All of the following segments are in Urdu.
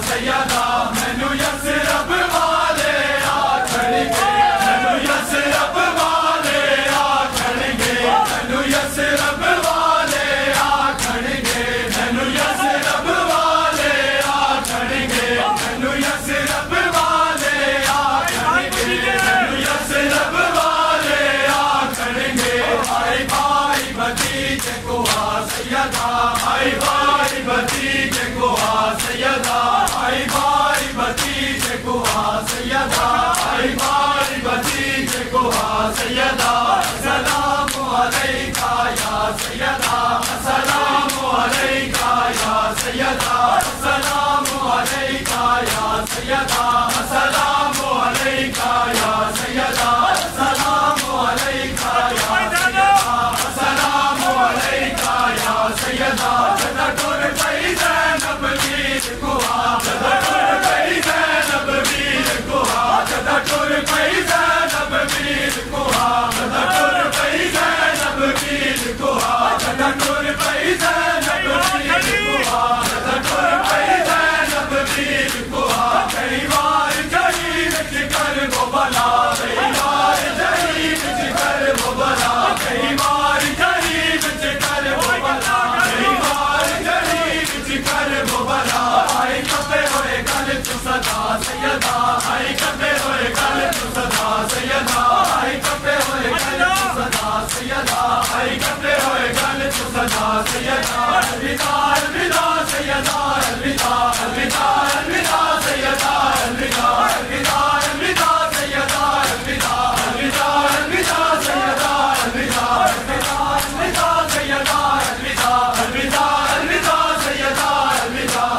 سیدہ مینو یسرب والے آکھن گے مینو یسرب والے آکھن گے مینو یسرب والے آکھن گے مینو یسرب والے آکھن گے مینو یسرب والے آکھن گے مینو یسرب والے آکھن گے آئی بھائی بھتیجے کو آ سیدہ آئی بھائی بھتیجے کو آ سیدہ آئی بھائی بھتیجے کو آ سیدہ آئی بھائی بھتیجے کو آ سیدہ السلام علیکہ یا سیدہ السلام علیکہ یا سیدہ السلام علیکہ یا سیدہ السلام علیکہ یا سیدہ السلام علیکہ یا سیدہ السلام علیکہ یا سیدہ جدا ٹر گئی زینب ویر کو آ جدا ٹر گئی زینب ویر کو آ جدا ٹر گئی زینب ویر کو آ جدا ٹر گئی زینب ویر کو آ جدا ٹر گئی زینب ویر کو آ جدا ٹر گئی زینب ویر کو آ کئی بار جہی وچ کر وہ بلا کئی بار جہی وچ کر وہ بلا کئی بار جہی وچ کر وہ بلا کئی بار جہی وچ کر وہ بلا آئی کپے ہوئے گل تو صدا سیدہ آئی کپے ہوئے گل تو صدا سیدہ آئی کپے ہوئے گل تو صدا سیدہ آئی کپے ہوئے گل تو صدا سیدہ الوداع الوداع سیدہ الوداع الوداع الوداع سیدہ الوداع الوداع الوداع سیدہ الوداع الوداع الوداع سیدہ الوداع الوداع الوداع سیدہ الوداع الوداع الوداع سیدہ الوداع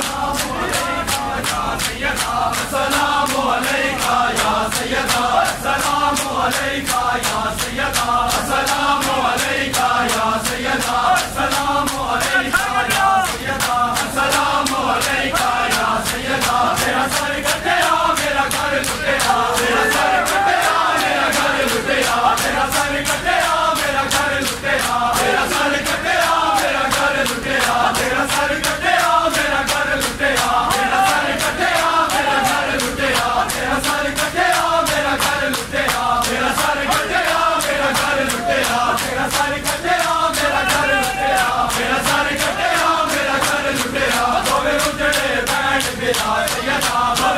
السلام علیکہ یا سیدہ السلام علیکہ یا سیدہ السلام علیکہ یا سیدہ السلام علیکہ یا سیدہ السلام علیکہ یا سیدہ میرا سر کٹیا میرا گھر لٹیا میرا سر کٹیا میرا گھر لٹیا میرا سر کٹیا میرا گھر لٹیا میرا سر کٹیا میرا گھر لٹیا میرا سر کٹیا میرا گھر لٹیا میرا سر کٹیا میرا گھر لٹیا میرا سر کٹیا میرا گھر لٹیا میرا سر کٹیا میرا گھر لٹیا میرا سر کٹیا میرا گھر لٹیا میرا سر کٹیا میرا گھر لٹیا دوے اجڑے بیٹھ بلا سیدہ